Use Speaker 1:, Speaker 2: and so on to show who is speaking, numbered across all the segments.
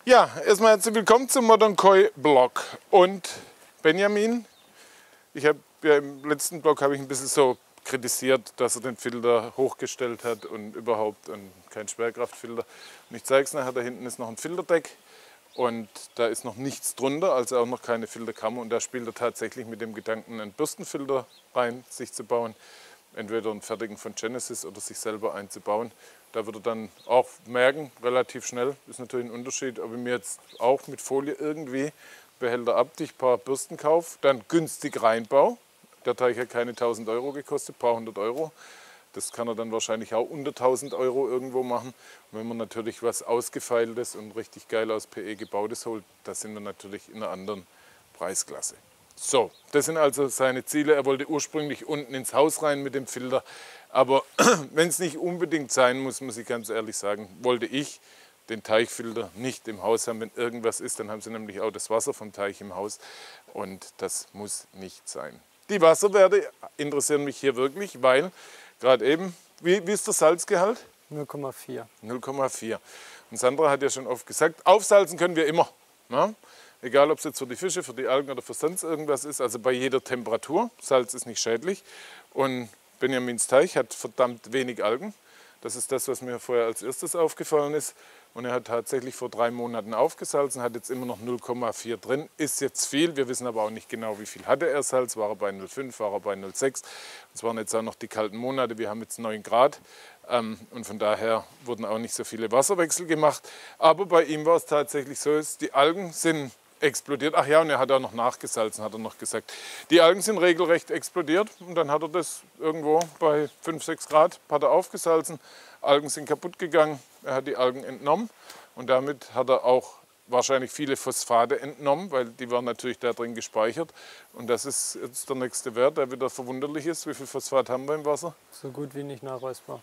Speaker 1: Ja, erstmal herzlich willkommen zum Modern Koi Blog. Und Benjamin, ich habe ja im letzten Blog habe ich ein bisschen so kritisiert, dass er den Filter hochgestellt hat und überhaupt und kein Schwerkraftfilter. Und ich zeige es nachher, da hinten ist noch ein Filterdeck und da ist noch nichts drunter, also auch noch keine Filterkammer. Und da spielt er tatsächlich mit dem Gedanken, einen Bürstenfilter rein sich zu bauen. Entweder einen fertigen von Genesis oder sich selber einzubauen. Da wird er dann auch merken, relativ schnell, ist natürlich ein Unterschied, ob ich mir jetzt auch mit Folie irgendwie Behälter abdicht, ein paar Bürsten kaufe, dann günstig reinbaue. Der Teich hat keine 1000 Euro gekostet, ein paar hundert Euro. Das kann er dann wahrscheinlich auch unter 1000 Euro irgendwo machen. Und wenn man natürlich was Ausgefeiltes und richtig geil aus PE gebautes holt, da sind wir natürlich in einer anderen Preisklasse. So, das sind also seine Ziele. Er wollte ursprünglich unten ins Haus rein mit dem Filter. Aber wenn es nicht unbedingt sein muss, muss ich ganz ehrlich sagen, wollte ich den Teichfilter nicht im Haus haben. Wenn irgendwas ist, dann haben sie nämlich auch das Wasser vom Teich im Haus. Und das muss nicht sein. Die Wasserwerte interessieren mich hier wirklich, weil gerade eben, wie ist der Salzgehalt?
Speaker 2: 0,4.
Speaker 1: 0,4. Und Sandra hat ja schon oft gesagt, aufsalzen können wir immer. Na? Egal, ob es jetzt für die Fische, für die Algen oder für sonst irgendwas ist, also bei jeder Temperatur. Salz ist nicht schädlich. Und Benjamins Teich hat verdammt wenig Algen. Das ist das, was mir vorher als erstes aufgefallen ist. Und er hat tatsächlich vor 3 Monaten aufgesalzen, hat jetzt immer noch 0,4 drin. Ist jetzt viel, wir wissen aber auch nicht genau, wie viel hatte er Salz. War er bei 0,5, war er bei 0,6. Es waren jetzt auch noch die kalten Monate, wir haben jetzt 9 Grad. Und von daher wurden auch nicht so viele Wasserwechsel gemacht. Aber bei ihm war es tatsächlich so, die Algen sind explodiert. Ach ja, und er hat auch noch nachgesalzen, hat er noch gesagt. Die Algen sind regelrecht explodiert und dann hat er das irgendwo bei 5, 6 Grad hat er aufgesalzen. Algen sind kaputt gegangen, er hat die Algen entnommen und damit hat er auch wahrscheinlich viele Phosphate entnommen, weil die waren natürlich da drin gespeichert. Und das ist jetzt der nächste Wert, der wieder verwunderlich ist. Wie viel Phosphat haben wir im Wasser?
Speaker 2: So gut wie nicht nachweisbar.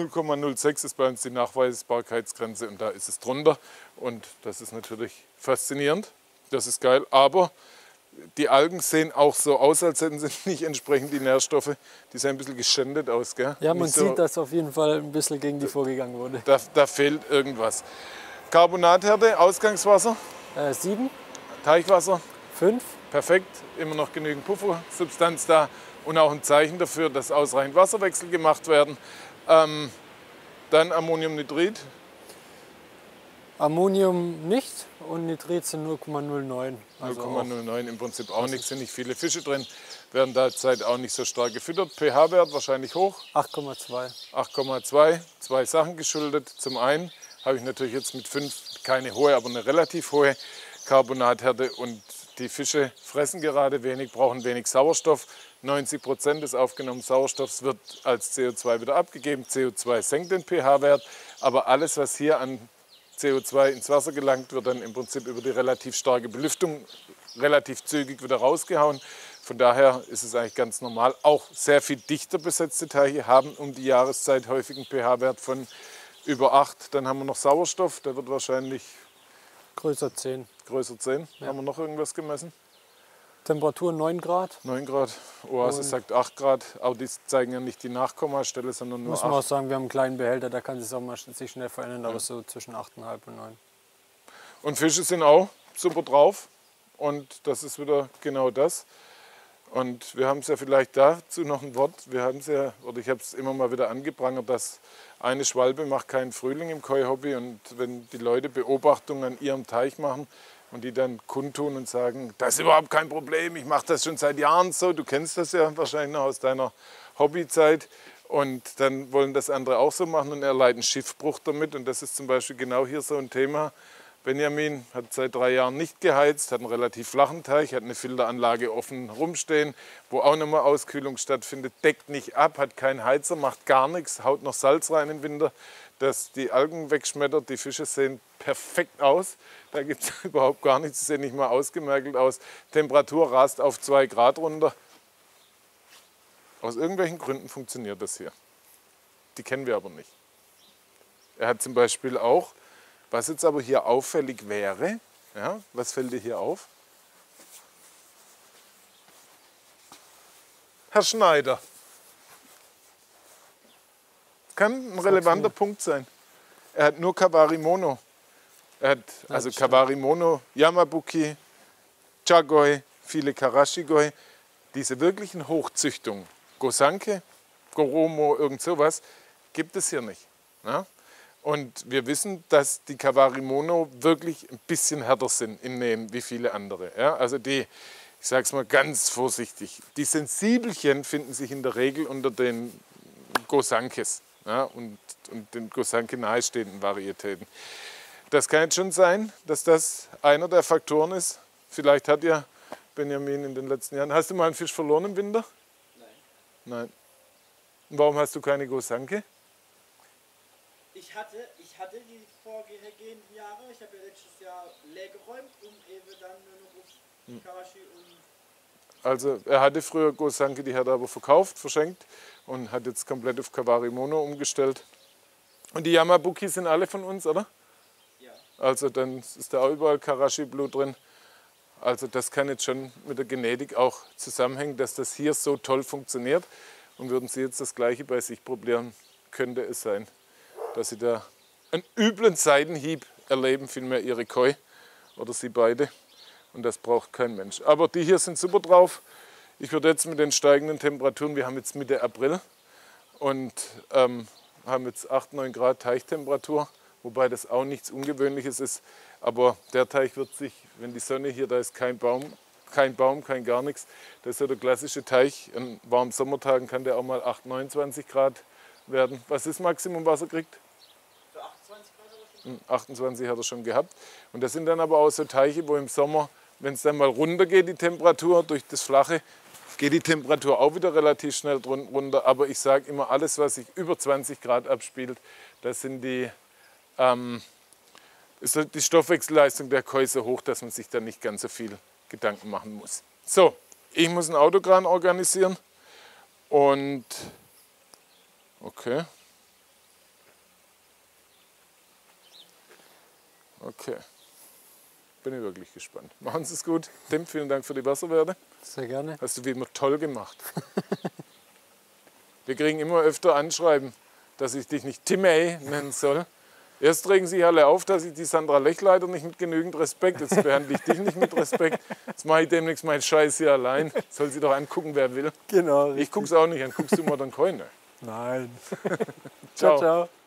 Speaker 1: 0,06 ist bei uns die Nachweisbarkeitsgrenze und da ist es drunter. Und das ist natürlich faszinierend. Das ist geil, aber die Algen sehen auch so aus, als hätten sie nicht entsprechend die Nährstoffe. Die sehen ein bisschen geschändet aus, gell?
Speaker 2: Ja, man
Speaker 1: nicht so,
Speaker 2: sieht, dass auf jeden Fall ein bisschen gegen die vorgegangen wurde.
Speaker 1: Da fehlt irgendwas. Carbonathärte, Ausgangswasser,
Speaker 2: 7,
Speaker 1: Teichwasser,
Speaker 2: 5.
Speaker 1: perfekt. Immer noch genügend Puffersubstanz da und auch ein Zeichen dafür, dass ausreichend Wasserwechsel gemacht werden. Dann Ammoniumnitrit.
Speaker 2: Ammonium nicht und Nitrit sind 0,09.
Speaker 1: 0,09 im Prinzip auch nichts, sind nicht viele Fische drin, werden derzeit auch nicht so stark gefüttert. pH-Wert wahrscheinlich hoch.
Speaker 2: 8,2.
Speaker 1: 8,2, 2 Sachen geschuldet. Zum einen habe ich natürlich jetzt mit 5 keine hohe, aber eine relativ hohe Carbonathärte und die Fische fressen gerade wenig, brauchen wenig Sauerstoff. 90% des aufgenommenen Sauerstoffs wird als CO2 wieder abgegeben. CO2 senkt den pH-Wert, aber alles, was hier an CO2 ins Wasser gelangt, wird dann im Prinzip über die relativ starke Belüftung relativ zügig wieder rausgehauen. Von daher ist es eigentlich ganz normal. Auch sehr viel dichter besetzte Teiche haben um die Jahreszeit häufig einen pH-Wert von über 8. Dann haben wir noch Sauerstoff, der wird wahrscheinlich
Speaker 2: Größer 10.
Speaker 1: größer 10.
Speaker 2: Ja.
Speaker 1: Haben wir noch irgendwas gemessen?
Speaker 2: Temperatur 9 Grad.
Speaker 1: 9 Grad. Oasis sagt 8 Grad. Auch die zeigen ja nicht die Nachkommastelle, sondern nur
Speaker 2: Muss
Speaker 1: 8.
Speaker 2: man auch sagen, wir haben einen kleinen Behälter, da kann sich auch mal sich schnell verändern, aber so zwischen 8,5 und 9.
Speaker 1: Und Fische sind auch super drauf. Und das ist wieder genau das. Und wir haben es ja vielleicht dazu noch ein Wort. Wir haben es ja, oder ich habe es immer mal wieder angeprangert, dass eine Schwalbe macht keinen Frühling im Koi-Hobby. Und wenn die Leute Beobachtungen an ihrem Teich machen und die dann kundtun und sagen, das ist überhaupt kein Problem, ich mache das schon seit Jahren so. Du kennst das ja wahrscheinlich noch aus deiner Hobbyzeit. Und dann wollen das andere auch so machen und erleiden Schiffbruch damit. Und das ist zum Beispiel genau hier so ein Thema. Benjamin hat seit 3 Jahren nicht geheizt, hat einen relativ flachen Teich, hat eine Filteranlage offen rumstehen, wo auch nochmal Auskühlung stattfindet, deckt nicht ab, hat keinen Heizer, macht gar nichts, haut noch Salz rein im Winter, dass die Algen wegschmettert. Die Fische sehen perfekt aus, da gibt es überhaupt gar nichts, sie sehen nicht mal ausgemergelt aus. Temperatur rast auf 2 Grad runter. Aus irgendwelchen Gründen funktioniert das hier. Die kennen wir aber nicht. Er hat zum Beispiel auch, was jetzt aber hier auffällig wäre, ja, was fällt dir hier auf? Herr Schneider. Kann ein relevanter Punkt sein. Er hat nur Kawari Mono. Er hat also
Speaker 2: das stimmt.
Speaker 1: Kawarimono, Yamabuki, Chagoi, viele Karashigoi. Diese wirklichen Hochzüchtungen, Gosanke, Goromo, irgend sowas, gibt es hier nicht. Ja? Und wir wissen, dass die Kawarimono wirklich ein bisschen härter sind im Nähen wie viele andere. Ja? Also die, ich sage es mal ganz vorsichtig, die Sensibelchen finden sich in der Regel unter den Gosankes, ja? und den Gosanke nahestehenden Varietäten. Das kann jetzt schon sein, dass das einer der Faktoren ist. Vielleicht hat ja Benjamin in den letzten Jahren... Hast du mal einen Fisch verloren im Winter?
Speaker 3: Nein.
Speaker 1: Nein. Und warum hast du keine Gosanke?
Speaker 3: Ich hatte die vorhergehenden Jahre, ich habe ja letztes Jahr leer geräumt, um eben dann nur noch auf Karashi und...
Speaker 1: Also er hatte früher Gosanke, die hat er aber verkauft, verschenkt und hat jetzt komplett auf Kawarimono umgestellt. Und die Yamabuki sind alle von uns, oder?
Speaker 3: Ja.
Speaker 1: Also dann ist da auch überall Karashi-Blut drin. Also das kann jetzt schon mit der Genetik auch zusammenhängen, dass das hier so toll funktioniert. Und würden Sie jetzt das Gleiche bei sich probieren, könnte es sein, dass Sie da einen üblen Seitenhieb erleben, vielmehr Ihre Koi oder Sie beide. Und das braucht kein Mensch. Aber die hier sind super drauf. Ich würde jetzt mit den steigenden Temperaturen, wir haben jetzt Mitte April und haben jetzt 8, 9 Grad Teichtemperatur, wobei das auch nichts Ungewöhnliches ist. Aber der Teich wird sich, wenn die Sonne hier, da ist kein Baum, kein gar nichts. Das ist ja der klassische Teich. An warmen Sommertagen kann der auch mal 8, 29 Grad werden. Was ist Maximum, was er kriegt?
Speaker 3: Für 28 Grad oder schon?
Speaker 1: 28 hat er schon gehabt. Und das sind dann aber auch so Teiche, wo im Sommer, wenn es dann mal runter geht, die Temperatur durch das Flache, geht die Temperatur auch wieder relativ schnell runter. Aber ich sage immer, alles, was sich über 20 Grad abspielt, das sind ist die Stoffwechselleistung der Koi so hoch, dass man sich da nicht ganz so viel Gedanken machen muss. So, ich muss einen Autokran organisieren und okay. Okay. Bin ich wirklich gespannt. Machen Sie es gut. Tim, vielen Dank für die Wasserwerte.
Speaker 2: Sehr gerne.
Speaker 1: Hast du wie immer toll gemacht. Wir kriegen immer öfter Anschreiben, dass ich dich nicht Timmy nennen soll. Erst regen sich alle auf, dass ich die Sandra Lechleiter nicht mit genügend Respekt, jetzt behandle ich dich nicht mit Respekt. Jetzt mache ich demnächst meinen Scheiß hier allein. Soll sie doch angucken, wer will.
Speaker 2: Genau.
Speaker 1: Ich gucke es auch nicht an. Guckst du Modern Koi?
Speaker 2: Nein.
Speaker 1: Ciao.
Speaker 2: Ciao, ciao.